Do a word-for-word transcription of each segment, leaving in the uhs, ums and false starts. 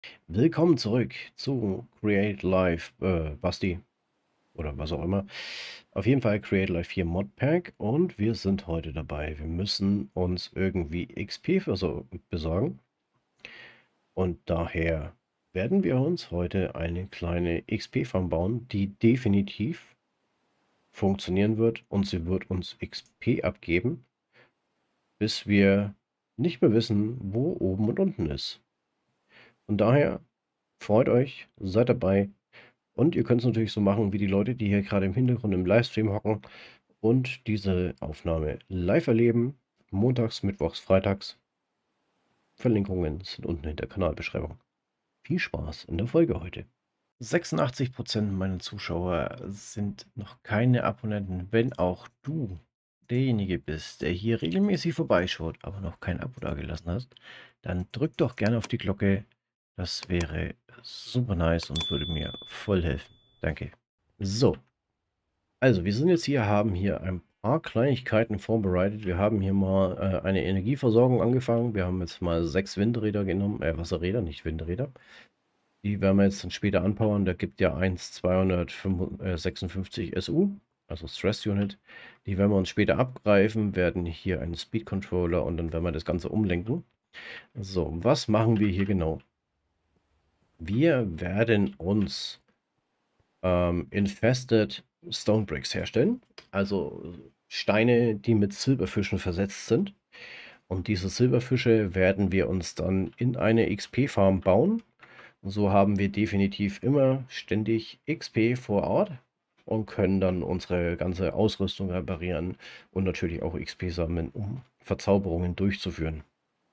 Willkommen zurück zu Create Life, äh, Basti oder was auch immer. Auf jeden Fall Create Life vier Modpack und wir sind heute dabei. Wir müssen uns irgendwie X P versor- besorgen und daher werden wir uns heute eine kleine X P-Farm bauen, die definitiv funktionieren wird und sie wird uns X P abgeben, bis wir nicht mehr wissen, wo oben und unten ist. Von daher freut euch, seid dabei. Und ihr könnt es natürlich so machen wie die Leute, die hier gerade im Hintergrund im Livestream hocken und diese Aufnahme live erleben. Montags, mittwochs, freitags. Verlinkungen sind unten in der Kanalbeschreibung. Viel Spaß in der Folge heute. sechsundachtzig Prozent meiner Zuschauer sind noch keine Abonnenten. Wenn auch du derjenige bist, der hier regelmäßig vorbeischaut, aber noch kein Abo dagelassen hast, dann drück doch gerne auf die Glocke. Das wäre super nice und würde mir voll helfen. Danke. So, also wir sind jetzt hier, haben hier ein paar Kleinigkeiten vorbereitet. Wir haben hier mal äh, eine Energieversorgung angefangen. Wir haben jetzt mal sechs Windräder genommen, äh, Wasserräder, nicht Windräder. Die werden wir jetzt dann später anpowern. Da gibt ja eins zweihundertsechsundfünfzig S U, also Stress Unit. Die werden wir uns später abgreifen, werden hier einen Speed Controller und dann werden wir das Ganze umlenken. So, was machen wir hier genau? Wir werden uns ähm, Infested Stone Bricks herstellen. Also Steine, die mit Silberfischen versetzt sind. Und diese Silberfische werden wir uns dann in eine X P-Farm bauen. So haben wir definitiv immer ständig X P vor Ort und können dann unsere ganze Ausrüstung reparieren und natürlich auch X P sammeln, um Verzauberungen durchzuführen.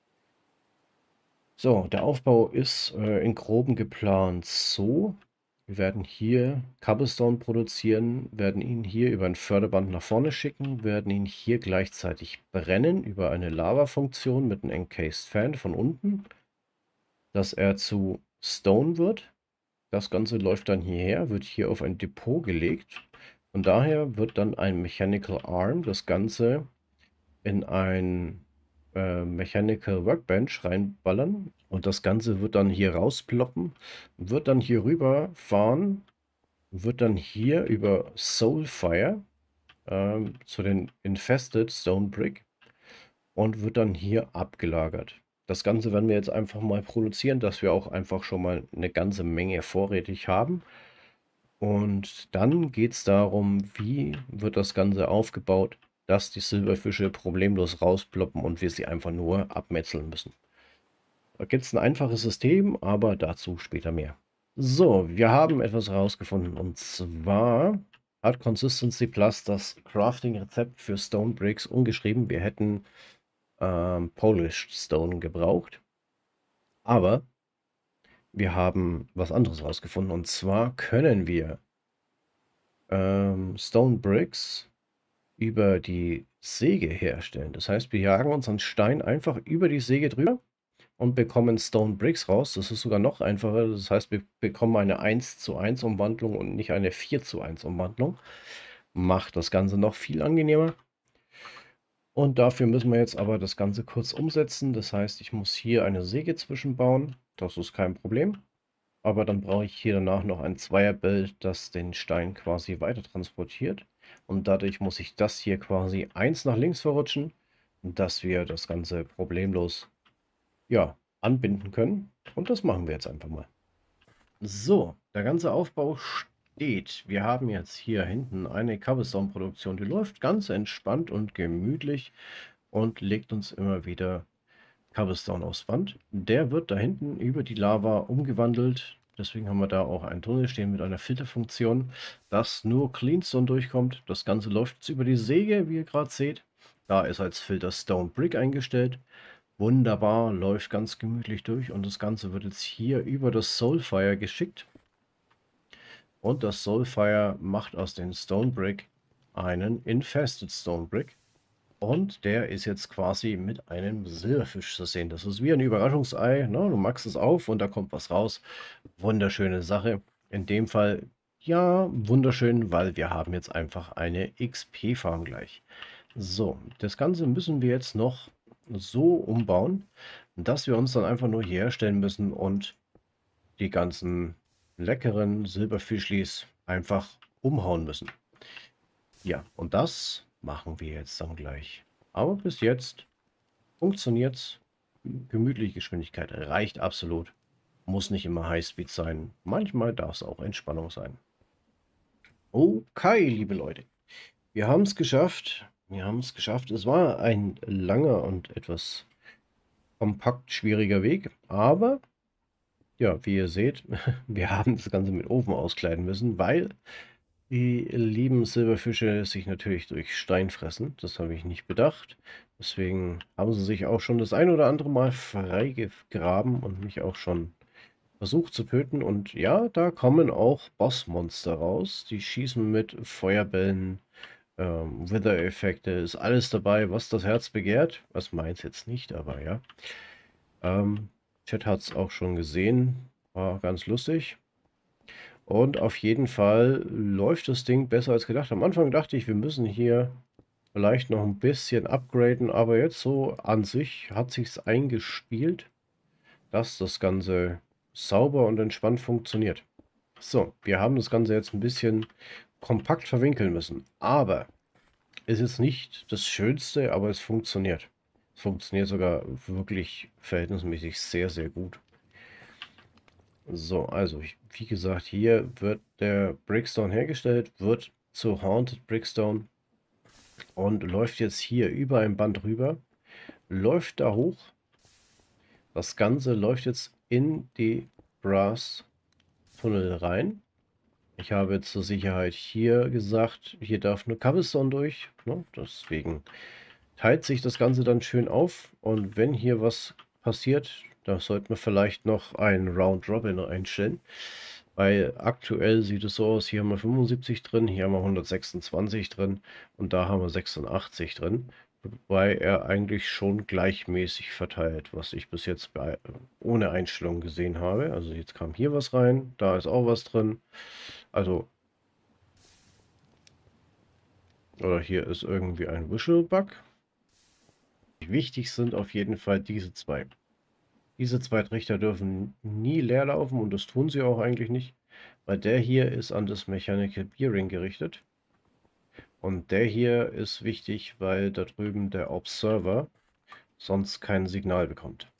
So, der Aufbau ist äh, in groben geplant so. Wir werden hier Cobblestone produzieren, werden ihn hier über ein Förderband nach vorne schicken, werden ihn hier gleichzeitig brennen über eine Lava-Funktion mit einem Encased Fan von unten, dass er zu Stone wird. Das Ganze läuft dann hierher, wird hier auf ein Depot gelegt. Von daher wird dann ein Mechanical Arm das Ganze in ein äh, Mechanical Workbench reinballern. Und das Ganze wird dann hier rausploppen, wird dann hier rüber fahren, wird dann hier über Soulfire ähm, zu den Infested Stone Brick und wird dann hier abgelagert. Das Ganze werden wir jetzt einfach mal produzieren, dass wir auch einfach schon mal eine ganze Menge vorrätig haben. Und dann geht es darum, wie wird das Ganze aufgebaut, dass die Silberfische problemlos rausploppen und wir sie einfach nur abmetzeln müssen. Da gibt es ein einfaches System, aber dazu später mehr. So, wir haben etwas herausgefunden und zwar hat Consistency Plus das Crafting-Rezept für Stone Bricks umgeschrieben. Wir hätten ähm, Polished Stone gebraucht, aber wir haben was anderes herausgefunden und zwar können wir ähm, Stone Bricks über die Säge herstellen. Das heißt, wir jagen unseren Stein einfach über die Säge drüber und bekommen Stone Bricks raus. Das ist sogar noch einfacher. Das heißt, wir bekommen eine eins zu eins Umwandlung und nicht eine vier zu eins Umwandlung. Macht das Ganze noch viel angenehmer. Und dafür müssen wir jetzt aber das Ganze kurz umsetzen. Das heißt, ich muss hier eine Säge zwischenbauen. Das ist kein Problem. Aber dann brauche ich hier danach noch ein Zweierbild, das den Stein quasi weiter transportiert. Und dadurch muss ich das hier quasi eins nach links verrutschen, dass wir das Ganze problemlos, ja, anbinden können. Und das machen wir jetzt einfach mal. So, der ganze Aufbau steht. Wir haben jetzt hier hinten eine Cobblestone-Produktion, die läuft ganz entspannt und gemütlich und legt uns immer wieder Cobblestone aufs Band. Der wird da hinten über die Lava umgewandelt. Deswegen haben wir da auch einen Tunnel stehen mit einer Filterfunktion, dass nur Cleanstone durchkommt. Das Ganze läuft jetzt über die Säge, wie ihr gerade seht. Da ist als Filter Stone Brick eingestellt. Wunderbar, läuft ganz gemütlich durch und das Ganze wird jetzt hier über das Soulfire geschickt. Und das Soulfire macht aus den Stone Brick einen Infested Stone Brick. Und der ist jetzt quasi mit einem Silberfisch zu sehen. Das ist wie ein Überraschungsei. Ne? Du machst es auf und da kommt was raus. Wunderschöne Sache. In dem Fall, ja, wunderschön, weil wir haben jetzt einfach eine X P-Farm gleich. So, das Ganze müssen wir jetzt noch so umbauen, dass wir uns dann einfach nur hier herstellen müssen und die ganzen leckeren Silberfischlis einfach umhauen müssen. Ja, und das machen wir jetzt dann gleich. Aber bis jetzt funktioniert's. Gemütliche Geschwindigkeit reicht absolut. Muss nicht immer Highspeed sein. Manchmal darf es auch Entspannung sein. Okay, liebe Leute. Wir haben es geschafft. Wir haben es geschafft. Es war ein langer und etwas kompakt schwieriger Weg. Aber, ja, wie ihr seht, wir haben das Ganze mit Ofen auskleiden müssen, weil die lieben Silberfische sich natürlich durch Stein fressen. Das habe ich nicht bedacht. Deswegen haben sie sich auch schon das ein oder andere Mal freigegraben und mich auch schon versucht zu töten. Und ja, da kommen auch Bossmonster raus. Die schießen mit Feuerbällen, ähm, Wither-Effekte, ist alles dabei, was das Herz begehrt. Was meint jetzt nicht, aber ja. Ähm, Chat hat es auch schon gesehen. War ganz lustig. Und auf jeden Fall läuft das Ding besser als gedacht. Am Anfang dachte ich, wir müssen hier vielleicht noch ein bisschen upgraden, aber jetzt so an sich hat sich's eingespielt, dass das Ganze sauber und entspannt funktioniert. So, wir haben das Ganze jetzt ein bisschen kompakt verwinkeln müssen, aber ist jetzt nicht das Schönste, aber es funktioniert. Es funktioniert sogar wirklich verhältnismäßig sehr, sehr gut. So, also ich, wie gesagt, hier wird der Brickstone hergestellt, wird zu Haunted Brickstone und läuft jetzt hier über ein Band rüber, läuft da hoch. Das Ganze läuft jetzt in die Brass Tunnel rein. Ich habe zur Sicherheit hier gesagt, hier darf nur Cobblestone durch. Ne? Deswegen teilt sich das Ganze dann schön auf. Und wenn hier was passiert, da sollten wir vielleicht noch einen Round Robin einstellen. Weil aktuell sieht es so aus, hier haben wir fünfundsiebzig drin, hier haben wir hundertsechsundzwanzig drin und da haben wir sechsundachtzig drin. Wobei er eigentlich schon gleichmäßig verteilt, was ich bis jetzt bei, ohne Einstellung gesehen habe. Also jetzt kam hier was rein, da ist auch was drin. Also, oder hier ist irgendwie ein Visual-Bug. Wichtig sind auf jeden Fall diese zwei. Diese zwei Trichter dürfen nie leer laufen und das tun sie auch eigentlich nicht, weil der hier ist an das Mechanical Bearing gerichtet. Und der hier ist wichtig, weil da drüben der Observer sonst kein Signal bekommt.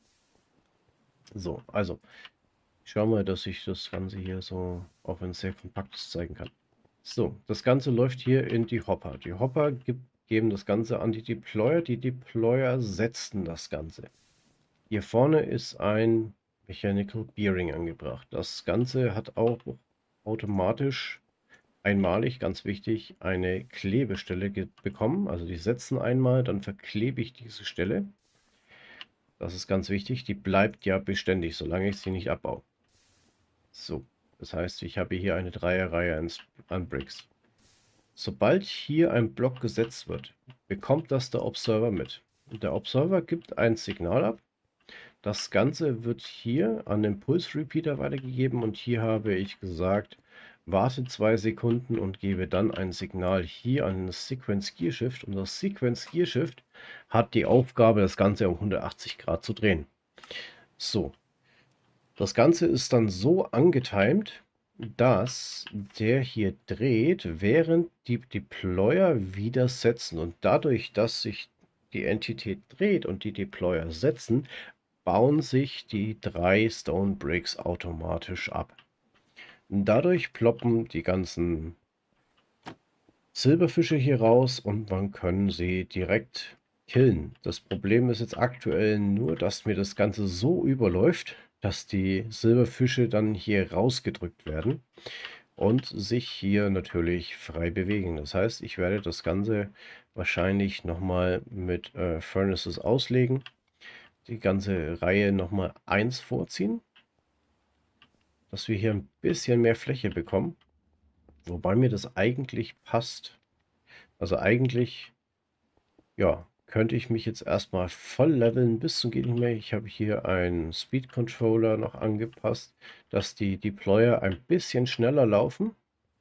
So, also ich schaue mal, dass ich das Ganze hier so, auch wenn es sehr kompakt ist, zeigen kann. So, das Ganze läuft hier in die Hopper. Die Hopper gibt, geben das Ganze an die Deployer. Die Deployer setzen das Ganze. Hier vorne ist ein Mechanical Bearing angebracht. Das Ganze hat auch automatisch einmalig, ganz wichtig, eine Klebestelle bekommen. Also die setzen einmal, dann verklebe ich diese Stelle. Das ist ganz wichtig. Die bleibt ja beständig, solange ich sie nicht abbaue. So, das heißt, ich habe hier eine Dreierreihe an Bricks. Sobald hier ein Block gesetzt wird, bekommt das der Observer mit. Und der Observer gibt ein Signal ab. Das Ganze wird hier an den Pulse Repeater weitergegeben und hier habe ich gesagt, warte zwei Sekunden und gebe dann ein Signal hier an das Sequence Gear Shift. Und das Sequence Gear Shift hat die Aufgabe, das Ganze um hundertachtzig Grad zu drehen. So, das Ganze ist dann so angetimt, dass der hier dreht, während die Deployer wieder setzen. Und dadurch, dass sich die Entität dreht und die Deployer setzen, bauen sich die drei Stone Bricks automatisch ab. Dadurch ploppen die ganzen Silberfische hier raus und man kann sie direkt killen. Das Problem ist jetzt aktuell nur, dass mir das Ganze so überläuft, dass die Silberfische dann hier rausgedrückt werden und sich hier natürlich frei bewegen. Das heißt, ich werde das Ganze wahrscheinlich nochmal mit äh, Furnaces auslegen, die ganze Reihe nochmal eins vorziehen, dass wir hier ein bisschen mehr Fläche bekommen, wobei mir das eigentlich passt. Also eigentlich, ja, könnte ich mich jetzt erstmal voll leveln bis zum geht nicht mehr. Ich habe hier einen Speed Controller noch angepasst, dass die Deployer ein bisschen schneller laufen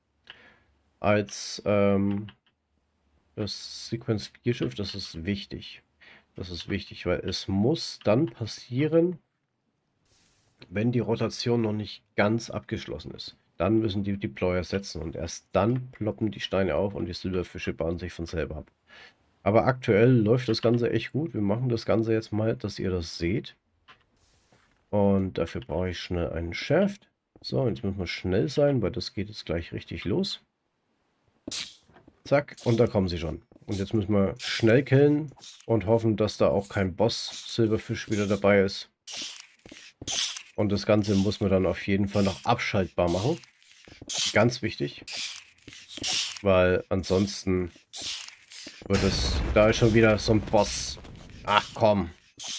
als ähm, das Sequence Gear Shift. Das ist wichtig. Das ist wichtig, weil es muss dann passieren, wenn die Rotation noch nicht ganz abgeschlossen ist. Dann müssen die Deployer setzen und erst dann ploppen die Steine auf und die Silberfische bauen sich von selber ab. Aber aktuell läuft das Ganze echt gut. Wir machen das Ganze jetzt mal, dass ihr das seht. Und dafür brauche ich schnell einen Shaft. So, jetzt müssen wir schnell sein, weil das geht jetzt gleich richtig los. Zack, und da kommen sie schon. Und jetzt müssen wir schnell killen und hoffen, dass da auch kein Boss-Silberfisch wieder dabei ist. Und das Ganze muss man dann auf jeden Fall noch abschaltbar machen. Ganz wichtig. Weil ansonsten wird es... Da ist schon wieder so ein Boss. Ach komm.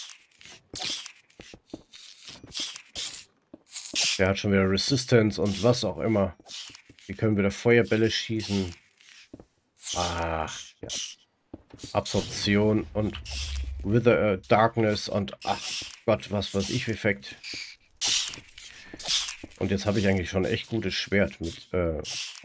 Der hat schon wieder Resistance und was auch immer. Die können wieder Feuerbälle schießen. Ach, ja. Absorption und Wither, äh, Darkness und ach Gott, was weiß ich, Effekt. Und jetzt habe ich eigentlich schon echt gutes Schwert mit äh,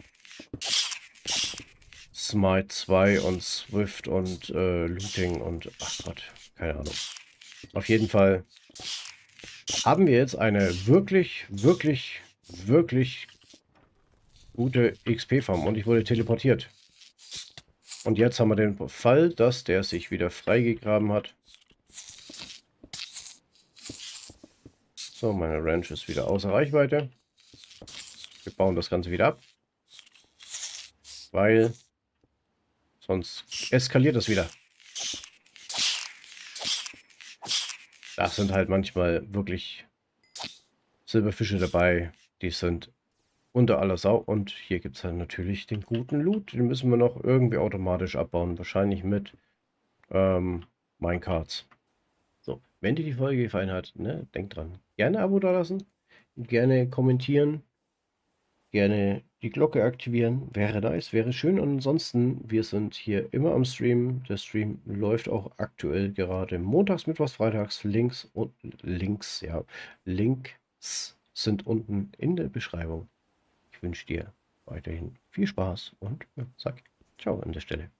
Smite zwei und Swift und äh, Looting und ach Gott, keine Ahnung. Auf jeden Fall haben wir jetzt eine wirklich, wirklich, wirklich gute X P-Farm und ich wurde teleportiert. Und jetzt haben wir den Fall, dass der sich wieder freigegraben hat. So, meine Ranch ist wieder außer Reichweite. Wir bauen das Ganze wieder ab. Weil sonst eskaliert das wieder. Da sind halt manchmal wirklich Silberfische dabei. Die sind unter aller Sau. Und hier gibt es halt natürlich den guten Loot. Den müssen wir noch irgendwie automatisch abbauen. Wahrscheinlich mit ähm, Minecarts. So, wenn dir die Folge gefallen hat, ne, denk dran. Gerne Abo da lassen. Gerne kommentieren. Gerne die Glocke aktivieren. Wäre nice, wäre schön. Und ansonsten, wir sind hier immer am Stream. Der Stream läuft auch aktuell gerade montags, mittwochs, freitags. Links und Links, ja. Links sind unten in der Beschreibung. Ich wünsche dir weiterhin viel Spaß und ja, sag ciao an der Stelle.